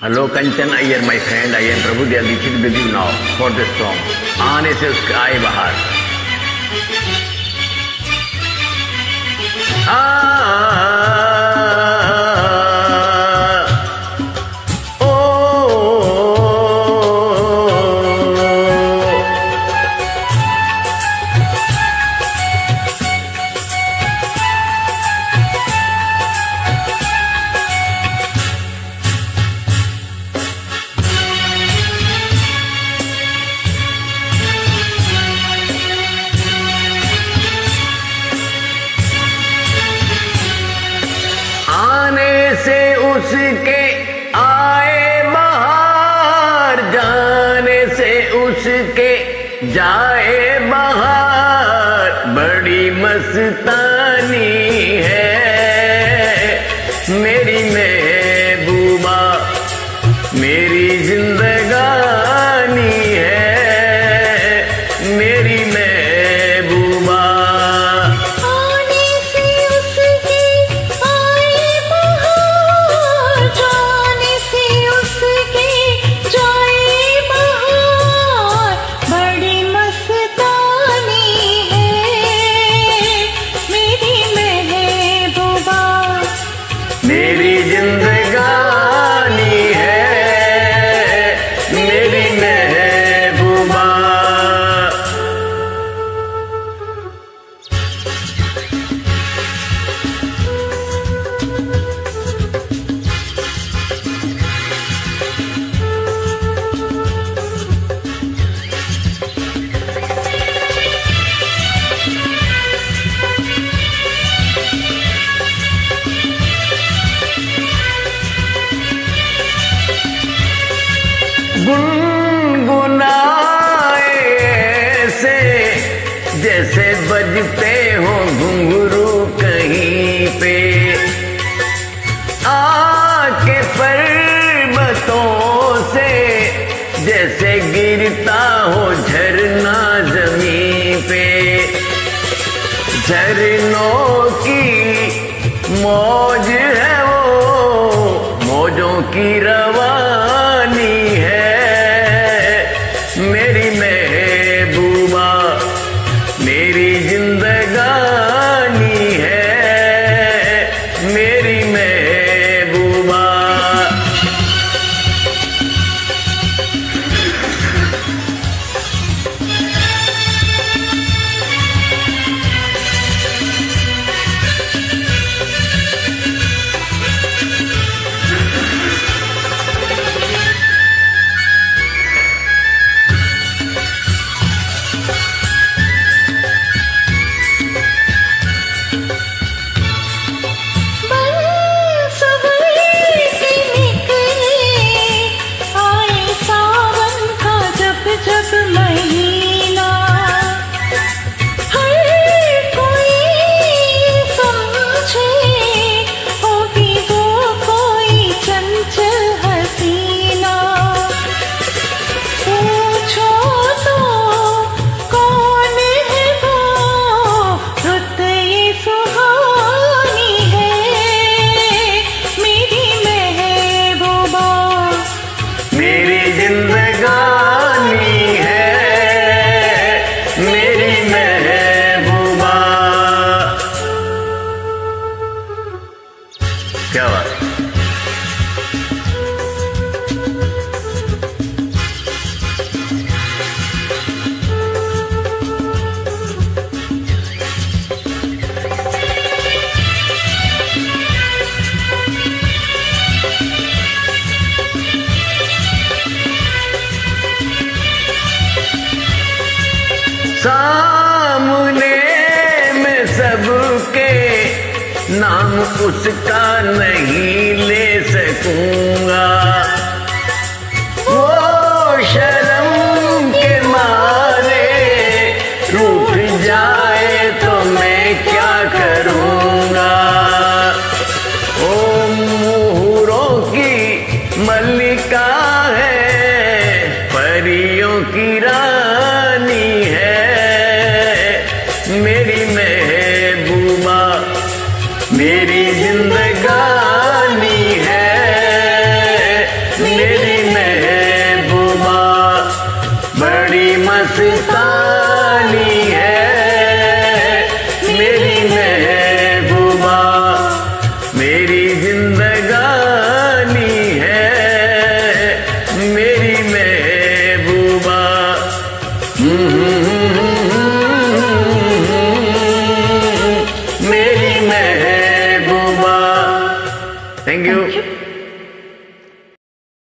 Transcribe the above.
Hello, Kanchan Iyer, my friend. I am Prabhu Dayal Dixit with you now for this song. आने से उसका आए बाहर. आने से उसके आए बाहर, जाने से उसके जाए बाहर, बड़ी मस्तानी है मेरी महबूबा, मेरी जिंदगानी है मेरी महबूबा। मेरी जिंदगानी है मेरी महबूबा। गुनगुनाए ऐसे जैसे बजते हो घुंघरू कहीं पे, आके पर्वतों से जैसे गिरता हो झरना जमीन पे। झरनों की मौज है वो, मौजों की रवानी है मेरी महबूबा, मेरी जिंदगानी है मेरी महबूबा। क्या बात। सामने में सबके नाम उसका नहीं ले सकूंगा, वो शर्म के मारे रूठ जाए तो मैं क्या करूंगा। ओ मुहूरों की मल्लिका है, परियों की रानी है मेरी महबूबा, मेरी जिंदगानी Thank you.